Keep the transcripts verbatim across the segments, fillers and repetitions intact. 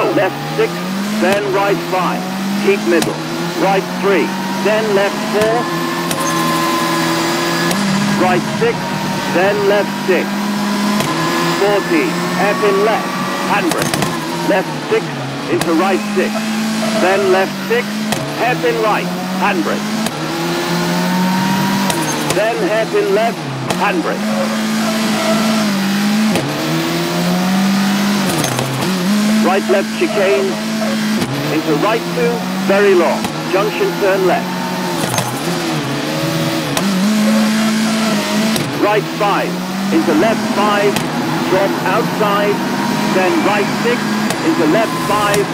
go. Left six, then right five. Keep middle. Right three, then left four. Right six, then left six. forty, hairpin left, handbrake. Left six into right six. Then left six, hairpin right, handbrake. Then hairpin left, handbrake. Right left chicane, into right two, very long, junction turn left. Right five, into left five, drop outside, then right six, into left five,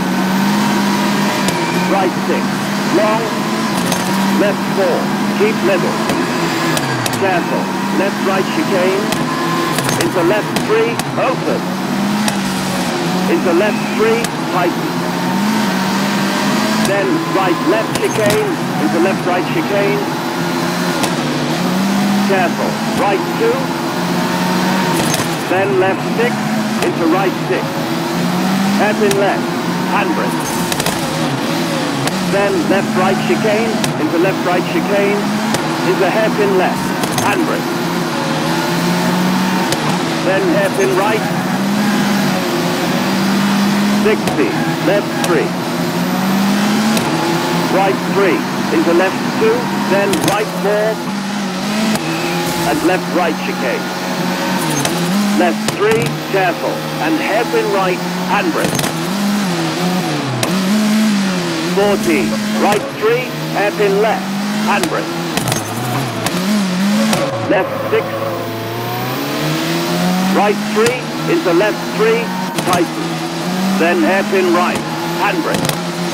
right six, long, left four, keep middle, careful, left right chicane, into left three, open, into left three, tighten, then right left chicane, into left right chicane, careful, right two, then left six, into right six, hairpin left, handbrake, then left right chicane, into left right chicane, into hairpin left, handbrake, then hairpin right, sixty, left three, right three, into left two, then right four, and left right chicane. Left three, careful, and hairpin right, handbrake. forty, right three, hairpin left, handbrake. Left six, right three, into left three, tighten. Then hairpin right, handbrake.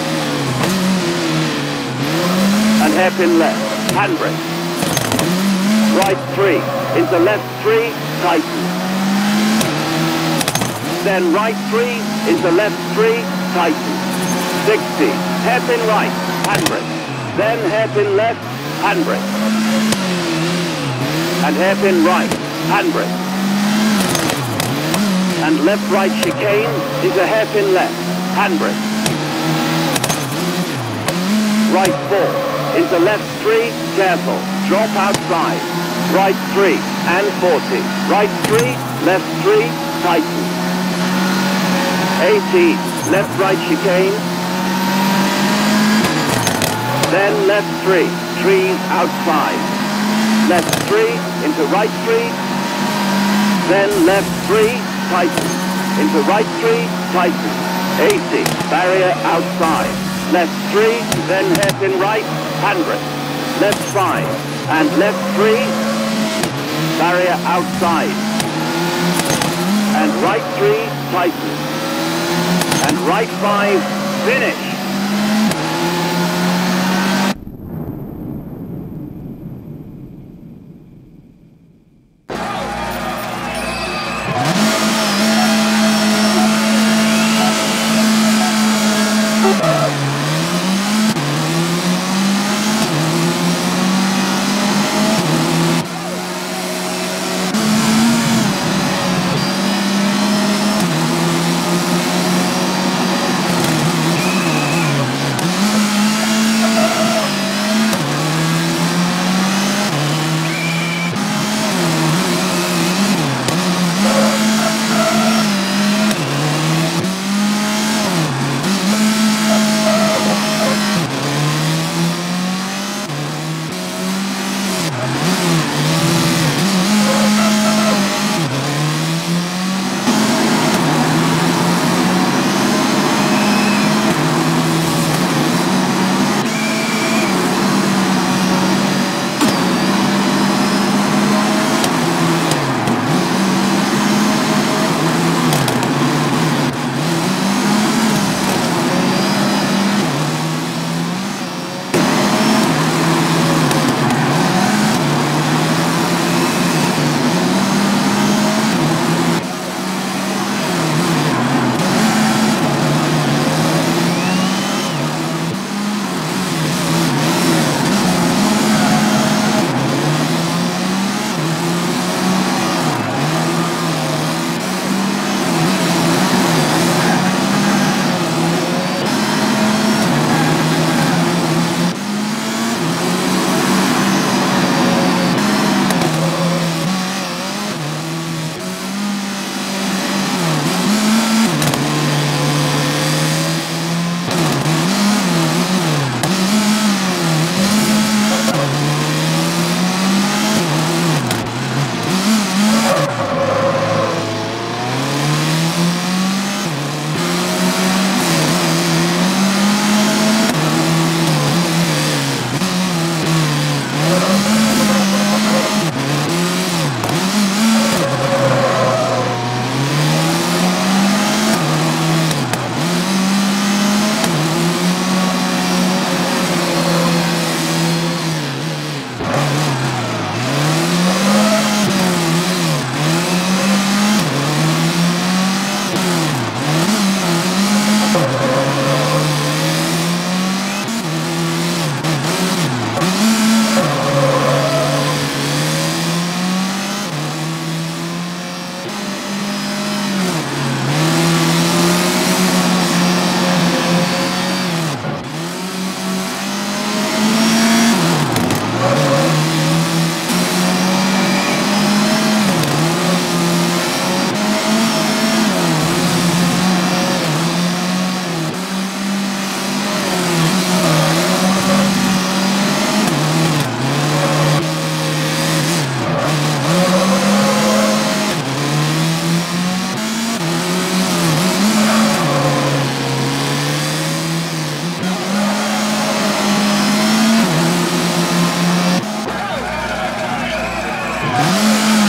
And hairpin left, handbrake. Right three, into left three, tighten. Then right three, into left three, tighten. sixty, hairpin right, handbrake. Then hairpin left, handbrake. And hairpin right, handbrake. And left right chicane is a hairpin left, handbrake. Right four, into left three, careful, drop outside. Right three and forty. Right three, left three, tighten. eighty, left right chicane. Then left three, trees outside. Left three, into right three. Then left three, tighten. Into right three, tighten. eighty, barrier outside. Left three, then hairpin right, handbrake. Left five, and left three, barrier outside. And right three, tighten. And right five, finish.